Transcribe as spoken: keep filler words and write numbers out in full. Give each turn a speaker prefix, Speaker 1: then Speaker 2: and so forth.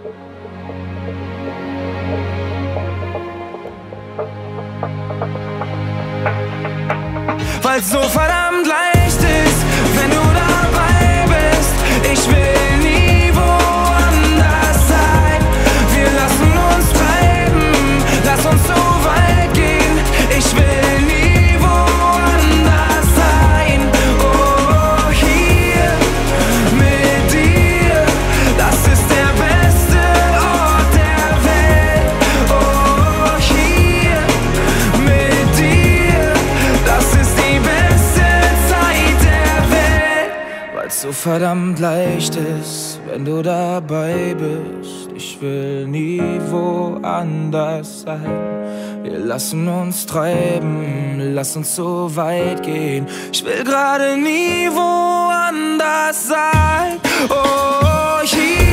Speaker 1: Weil's so verdammt leicht ist, wenn du dabei bist. Ich will nie woanders sein. Wir lassen uns treiben, lass uns so weit gehen. Ich will nie woanders sein. Oh, hier mit dir, das ist der beste Ort der Welt. Oh, hier mit dir, das ist die beste Zeit der Welt. Weil's so verdammt leicht ist, wenn du dabei bist. Ich will nie woanders sein. Wir lassen uns treiben, lass uns so weit gehen. Ich will gerade nie woanders sein. Oh, hier